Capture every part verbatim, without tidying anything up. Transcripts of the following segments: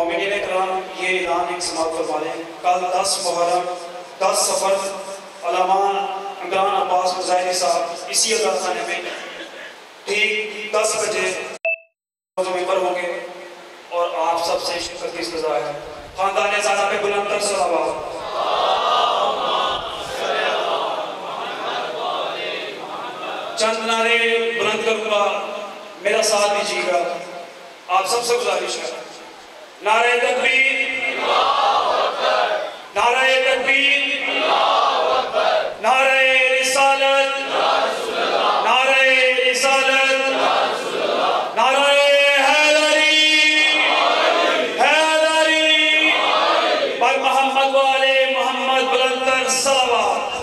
मोमिनीन कराम, ये ऐलान एक समाप्त फरमा लें। कल दस मुहर्रम दस सफ़र अल्लामा इमरान अब्बास मुजाहिरी साहब इसी अदालत खाने में ठीक दस बजे पर होंगे और आप सबसे शिरकत की सज़ा है। खानदान ज़ादा पे बुलंद सलावत। चंद नारे बुलंद करूँगा, मेरा साथ दीजिएगा। आप सबसे गुजारिश है, नारे तकबीर, नारे तकबीर, नारे रिसालत, नारे रिसालत, नारे हैदरी, हैदरी, पर मोहम्मद वाले मोहम्मद बुलंद सलावत।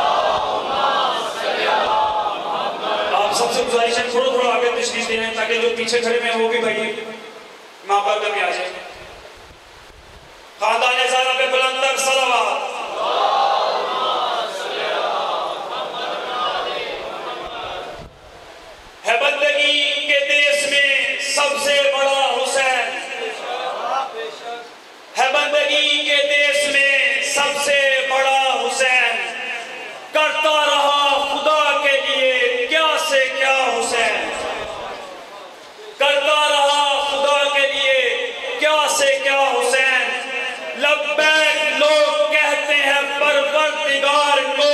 आप सबसे गुजारिश है, थोड़ा थोड़ा आगे तशरीफ दें ताकि जो पीछे खड़े में वो भी भाई माँ बाप में आ जाए। खानदान ज़ारा पे बुलंद सलावत। है बंदगी के देश में सबसे बड़ा हुसैन, है बंदगी के देश में सबसे बड़ा हुसैन, करता रहा खुदा के लिए क्या से क्या हुसैन, करता रहा खुदा के लिए क्या से क्या हुसैन। लब्बैक लोग कहते हैं परवरदिगार को,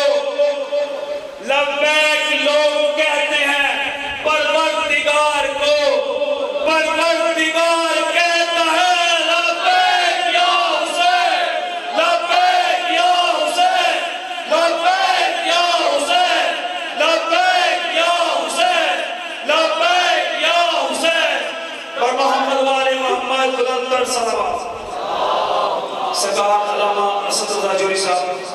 लब्बैक लोग कहते हैं परवरदिगार को, परवरदिगार कहता है लब्बैक या हुसैन, लब्बैक या हुसैन, लब्बैक या हुसैन, लब्बैक या हुसैन, लब्बैक या हुसैन। पर मोहम्मद वाले मोहम्मद बुलंद सलावत। सरकार अल्लामा असद रज़ा जोरी साहब।